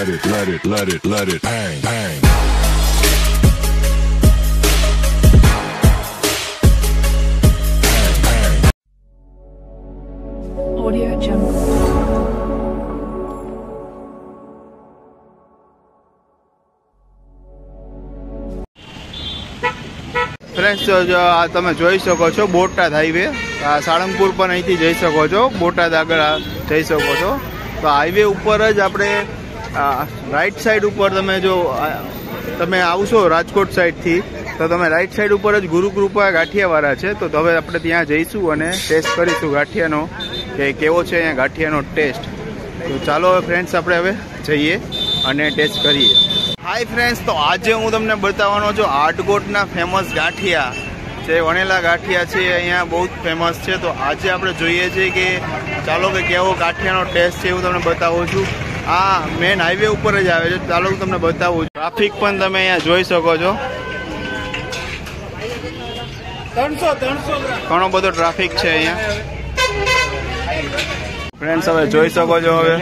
let it, let it, let it, let it, bang, bang. Audio Jungle. Friends જો આ તમે જોઈ શકો છો બોટાદ હાઈવે, આ સાળંગપુર પણ અહીંથી જઈ શકો છો, બોટાદ આગળ જઈ શકો છો. તો હાઈવે ઉપર જ આપણે રાઈટ સાઈડ ઉપર તમે આવશો રાજકોટ સાઈડથી તો તમે રાઈટ સાઈડ ઉપર જ ગુરુકૃપા ગાંઠિયાવાળા છે. તો હવે આપણે ત્યાં જઈશું અને ટેસ્ટ કરીશું ગાંઠિયાનો કે કેવો છે અહીંયા ગાંઠિયાનો ટેસ્ટ. તો ચાલો ફ્રેન્ડ્સ આપણે હવે જઈએ અને ટેસ્ટ કરીએ. હાય ફ્રેન્ડ્સ, તો આજે હું તમને બતાવવાનો છું રાજકોટના ફેમસ ગાંઠિયા જે વણેલા ગાંઠિયા છે અહીંયા બહુ જ ફેમસ છે. તો આજે આપણે જોઈએ છીએ કે ચાલો કે કેવો ગાંઠિયાનો ટેસ્ટ છે એવું તમને બતાવું છું. આ મેન હાઈવે ઉપર જ આવે છે. ચાલો હું તમને બતાવું છું. ટ્રાફિક પણ તમે અહીંયા જોઈ શકો છો, ઘણો બધો ટ્રાફિક છે અહીંયા ફ્રેન્ડ્સ. હવે જોઈ શકો છો હવે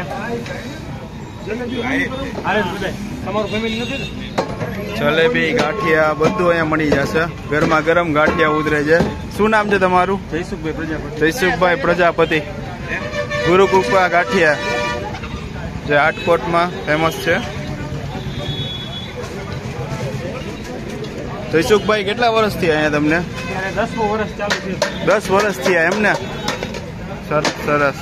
જલેબી ગાંઠિયા બધું અહીંયા મળી જશે. ગરમા ગરમ ગાંઠિયા ઉતરે છે. શું નામ છે તમારું? જયસુખભાઈ પ્રજાપતિ. ગુરુકૃપા ગાંઠિયા જે રાજકોટમાં ફેમસ છે. જયસુખભાઈ કેટલા વર્ષ થયા અહીંયા તમને? 10 વર્ષ થયા એમને? સરસ સરસ.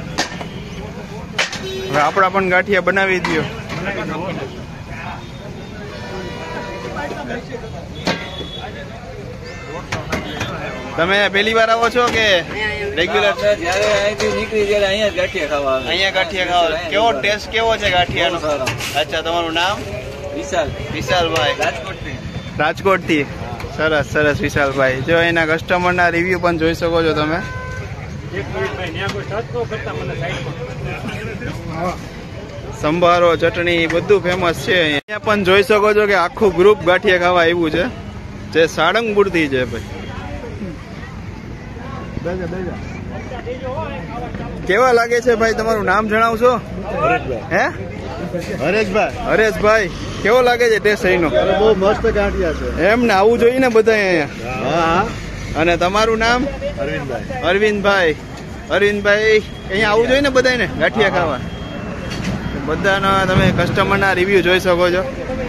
હવે આપણા પણ ગાંઠિયા બનાવી દો. તમે પહેલી વાર આવો છો કે રેગ્યુલર? અહીંયા ગાંઠિયા ખાવા. કેવો ટેસ્ટ કેવો છે ગાંઠિયાનો? અચ્છા, તમારું નામ? વિશાલભાઈ. રાજકોટ થી. સરસ સરસ વિશાલભાઈ. જો એના કસ્ટમરના રિવ્યુ પણ જોઈ શકો છો તમે. સંભારો ચટણી બધું ફેમસ છે. અહીંયા પણ જોઈ શકો છો કે આખું ગ્રુપ ગાંઠિયા ખાવા આવ્યું છે જે સાળંગપુર થી છે. ભાઈ કેવા લાગે છે ભાઈ? તમારું નામ જણાવશો? હે હરેશભાઈ. કેવો લાગે છે ટેસ્ટ અહીંનો? બહુ મસ્ત ગાંઠિયા છે. એમ ને આવું જોઈએ ને બધા અહીંયા. અને તમારું નામ? અરવિંદભાઈ. અહીંયા આવું જોઈએ ને બધાને ગાંઠિયા ખાવા. બધાના તમે કસ્ટમરના રિવ્યુ જોઈ શકો છો.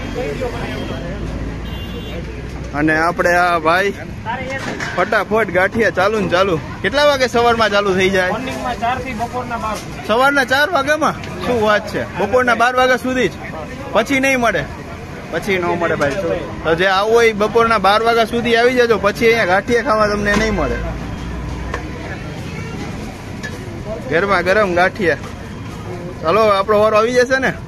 અને આપણે આ ભાઈ ફટાફટ ગાંઠિયા ચાલુ ને ચાલુ. કેટલા વાગે સવારમાં ચાલુ થઈ જાય? સવારના 4 વાગ્યામાં? શું વાત છે! બપોરના 12 વાગ્યા સુધી જ? પછી નહીં મળે? પછી ન મળે ભાઈ. તો જે આવું હોય બપોરના 12 વાગ્યા સુધી આવી જજો, પછી અહીંયા ગાંઠિયા ખાવા તમને નહીં મળે. ગરમા ગરમ ગાંઠિયા. ચાલો આપણો વારો આવી જશે ને?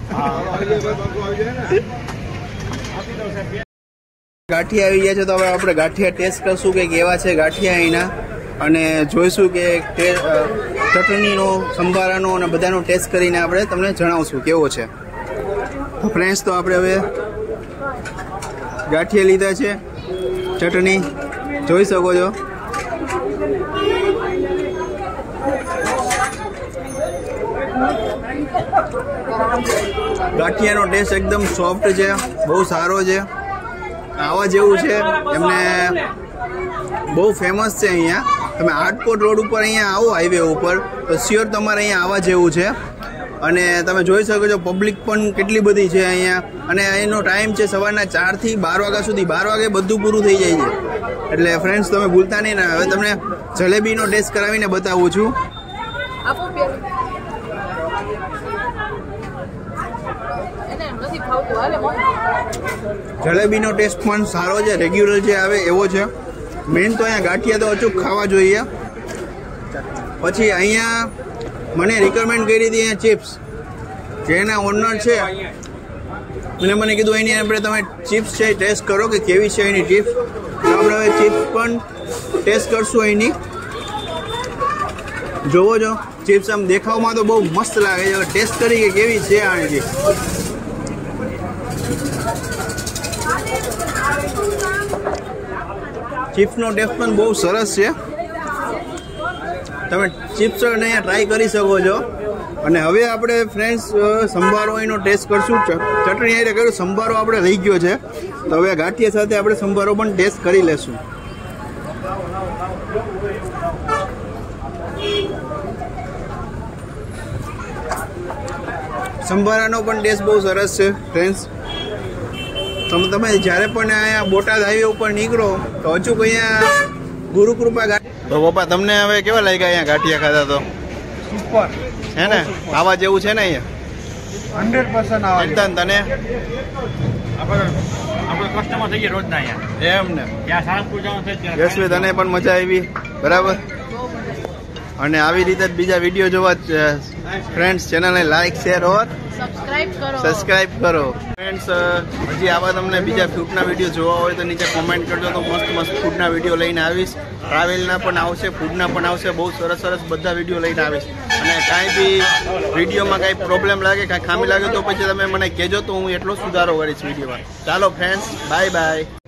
ગાંઠિયા આવી ગયા છે તો હવે આપણે ગાંઠિયા ટેસ્ટ કરશું કે કેવા છે ગાંઠિયા અહીંના, અને જોઈશું કે ચટણીનો, સંભારાનો અને બધાનો ટેસ્ટ કરીને આપણે તમને જણાવશું કેવો છે. ફ્રેન્ડ્સ, તો આપણે હવે ગાંઠિયા લીધા છે, ચટણી જોઈ શકો છો. ગાંઠિયાનો ટેસ્ટ એકદમ સોફ્ટ છે, બહુ સારો છે. આવા જેવું છે, એમને બહુ ફેમસ છે અહીંયા. તમે રાજકોટ રોડ ઉપર અહીંયા આવો હાઈવે ઉપર તો શ્યોર તમારે અહીંયા આવવા જેવું છે. અને તમે જોઈ શકો છો પબ્લિક પણ કેટલી બધી છે અહીંયા. અને એનો ટાઈમ છે સવારના 4 થી 12 વાગ્યા સુધી. 12 વાગે બધું પૂરું થઈ જાય છે. એટલે ફ્રેન્ડ્સ તમે ભૂલતા નહીં. ને હવે તમને જલેબીનો ટેસ્ટ કરાવીને બતાવું છું. જલેબીનો ટેસ્ટ પણ સારો છે, રેગ્યુલર જે આવે એવો છે. મેઇન તો અહીંયા ગાંઠિયા તો અચૂક ખાવા જોઈએ. પછી અહીંયા મને રિકમેન્ડ કરી હતી અહીંયા ચિપ્સ, જેના ઓનર છે અને મને કીધું એની આપણે તમે ચિપ્સ છે ટેસ્ટ કરો કે કેવી છે એની ચિપ્સ. તો આપણે હવે ચિપ્સ પણ ટેસ્ટ કરશું અહીંની. જોવો છો ચિપ્સ આમ દેખાવમાં તો બહુ મસ્ત લાગે છે. ટેસ્ટ કરી કે કેવી છે આની ચિપ્સ. ચિપ્સનો ટેસ્ટ પણ બહુ સરસ છે. તમે ચિપ્સ અહીંયા ટ્રાય કરી શકો છો. અને હવે આપણે ફ્રેન્ડ્સ સંભારો એનો ટેસ્ટ કરશું. ચટણી હારે કર્યું, સંભારો આપણે રહી ગયો છે, તો હવે ગાંઠિયા સાથે આપણે સંભારો પણ ટેસ્ટ કરી લેશું. સંભારાનો પણ ટેસ્ટ બહુ સરસ છે ફ્રેન્ડ્સ. તમે જ્યારે પણ અહીંયા બોટાદ હાઈવે ઉપર નીકળો તો અચૂક અહીંયા ગુરુકૃપા તો પપ્પા તમને હવે કેવા લાગ્યા અહીંયા ગાંઠિયા ખાધા? તો સુપર છે ને, આવા જેવું છે ને અહીંયા 100% આવે. તને આપણે કસ્ટમર થઈ ગયા રોજના અહીંયા. એમ ને ત્યાં સાળંગપુર જવાનું છે ત્યારે યશવી, તને પણ મજા આવી બરાબર. અને આવી રીતે જ બીજા વિડીયો જોવા ફ્રેન્ડ્સ ચેનલને લાઈક શેર ઓર સબસ્ક્રાઇબ કરો ફ્રેન્ડ્સ. હજી આવા તમને બીજા ફૂડના વિડીયો જોવા હોય તો નીચે કોમેન્ટ કરજો, તો મસ્ત મસ્ત ફૂડના વિડીયો લઈને આવીશ. ટ્રાવેલના પણ આવશે, ફૂડના પણ આવશે, બહુ સરસ સરસ બધા વિડીયો લઈને આવીશ. અને કાંઈ બી વિડીયોમાં કાંઈ પ્રોબ્લેમ લાગે, કાંઈ ખામી લાગે તો પછી તમે મને કહેજો, તો હું એટલો સુધારો કરીશ વિડીયોમાં. ચાલો ફ્રેન્ડ્સ, બાય બાય.